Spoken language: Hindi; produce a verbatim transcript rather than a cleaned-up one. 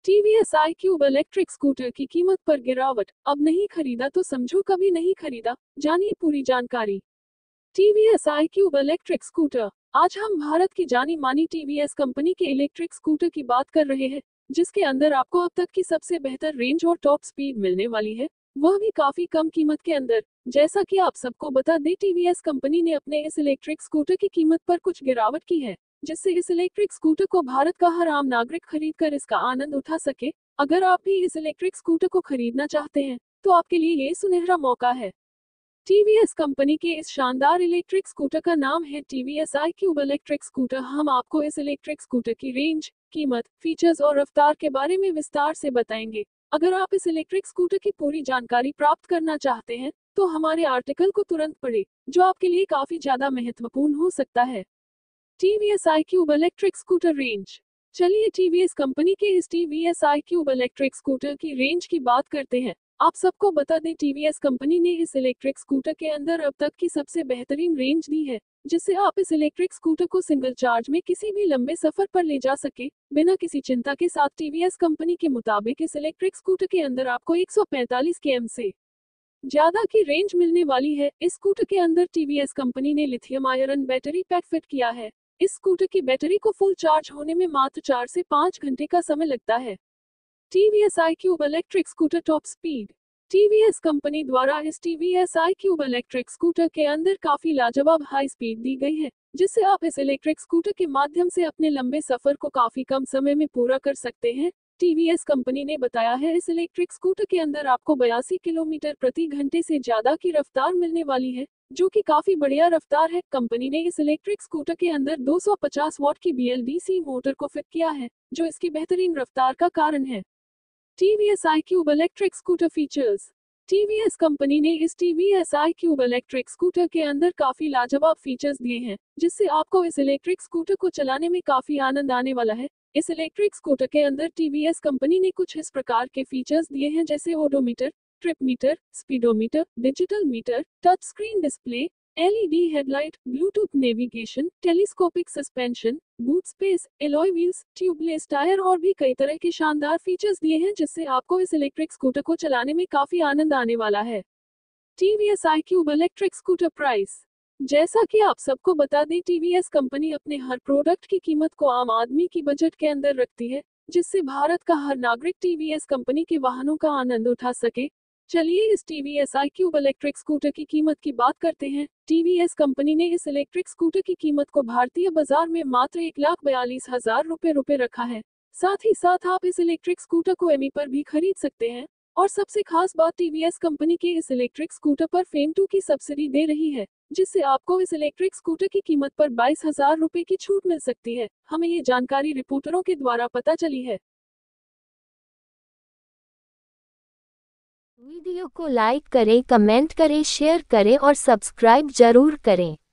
टीवीएस iQube इलेक्ट्रिक स्कूटर की कीमत पर गिरावट, अब नहीं खरीदा तो समझो कभी नहीं खरीदा। जानिए पूरी जानकारी। TVS iQube electric scooter. आज हम भारत की जानी मानी टीवीएस कंपनी के इलेक्ट्रिक स्कूटर की बात कर रहे हैं, जिसके अंदर आपको अब तक की सबसे बेहतर रेंज और टॉप स्पीड मिलने वाली है, वह भी काफी कम कीमत के अंदर। जैसा कि आप सबको बता दें, टीवीएस कंपनी ने अपने इस इलेक्ट्रिक स्कूटर की कीमत पर कुछ गिरावट की है, जिससे इस इलेक्ट्रिक स्कूटर को भारत का हर आम नागरिक खरीदकर इसका आनंद उठा सके। अगर आप भी इस इलेक्ट्रिक स्कूटर को खरीदना चाहते हैं तो आपके लिए ये सुनहरा मौका है। टीवीएस कंपनी के इस शानदार इलेक्ट्रिक स्कूटर का नाम है टीवीएस iQube इलेक्ट्रिक स्कूटर। हम आपको इस इलेक्ट्रिक स्कूटर की रेंज, कीमत, फीचर्स और रफ्तार के बारे में विस्तार से बताएंगे। अगर आप इस इलेक्ट्रिक स्कूटर की पूरी जानकारी प्राप्त करना चाहते हैं तो हमारे आर्टिकल को तुरंत पढ़ें, जो आपके लिए काफी ज्यादा महत्वपूर्ण हो सकता है। TVS iQube electric scooter range. चलिए टीवीएस कंपनी के इस टीवीएस iQube इलेक्ट्रिक स्कूटर की रेंज की बात करते हैं। आप सबको बता दें, टीवीएस कंपनी ने इस इलेक्ट्रिक स्कूटर के अंदर अब तक की सबसे बेहतरीन रेंज दी है, जिससे आप इस इलेक्ट्रिक स्कूटर को सिंगल चार्ज में किसी भी लंबे सफर पर ले जा सके बिना किसी चिंता के साथ। टीवीएस कंपनी के मुताबिक इस इलेक्ट्रिक स्कूटर के अंदर आपको एक सौ पैंतालीस किलोमीटर से ज्यादा की रेंज मिलने वाली है। इस स्कूटर के अंदर टीवीएस कंपनी ने lithium iron battery pack fit किया है। इस स्कूटर की बैटरी को फुल चार्ज होने में मात्र चार से पाँच घंटे का समय लगता है। TVS iQube electric scooter top speed. TVS company द्वारा इस टीवीएस iQube इलेक्ट्रिक स्कूटर के अंदर काफी लाजवाब हाई स्पीड दी गई है, जिससे आप इस इलेक्ट्रिक स्कूटर के माध्यम से अपने लंबे सफर को काफी कम समय में पूरा कर सकते हैं। टीवीएस कंपनी ने बताया है, इस इलेक्ट्रिक स्कूटर के अंदर आपको बयासी किलोमीटर प्रति घंटे से ज्यादा की रफ्तार मिलने वाली है, जो कि काफी बढ़िया रफ्तार है। कंपनी ने इस इलेक्ट्रिक स्कूटर के अंदर दो सौ पचास वॉट की बीएलडीसी मोटर को फिट किया है, जो इसकी बेहतरीन रफ्तार का कारण है। TVS iQube electric scooter features. TVS company ने इस टीवीएस iQube इलेक्ट्रिक स्कूटर के अंदर काफी लाजवाब फीचर्स दिए हैं, जिससे आपको इस इलेक्ट्रिक स्कूटर को चलाने में काफी आनंद आने वाला है। इस इलेक्ट्रिक स्कूटर के अंदर टीवीएस कंपनी ने कुछ इस प्रकार के फीचर्स दिए हैं, जैसे odometer, trip meter, speedometer, digital meter, touch screen display, LED headlight, Bluetooth navigation, telescopic suspension, boot space, alloy wheels, tubeless tyre और भी कई तरह के शानदार फीचर्स दिए हैं, जिससे आपको इस इलेक्ट्रिक स्कूटर को चलाने में काफी आनंद आने वाला है। TVS iQube electric scooter price. जैसा कि आप सबको बता दें, टीवीएस कंपनी अपने हर प्रोडक्ट की कीमत को आम आदमी की बजट के अंदर रखती है, जिससे भारत का हर नागरिक टीवीएस कंपनी के वाहनों का आनंद उठा सके। चलिए इस टीवीएस iQube इलेक्ट्रिक स्कूटर की कीमत की बात करते हैं। टीवीएस कंपनी ने इस इलेक्ट्रिक स्कूटर की कीमत को भारतीय बाजार में मात्र एक लाख बयालीस हजार रुपए रुपए रखा है। साथ ही साथ आप इस इलेक्ट्रिक स्कूटर को एमई पर भी खरीद सकते हैं। और सबसे खास बात, टीवीएस कंपनी के इस इलेक्ट्रिक स्कूटर पर फेम टू की सब्सिडी दे रही है, जिससे आपको इस इलेक्ट्रिक स्कूटर की कीमत पर बाईस हजार रुपए की छूट मिल सकती है। हमें ये जानकारी रिपोर्टरों के द्वारा पता चली है। वीडियो को लाइक करें, कमेंट करें, शेयर करें और सब्सक्राइब जरूर करें।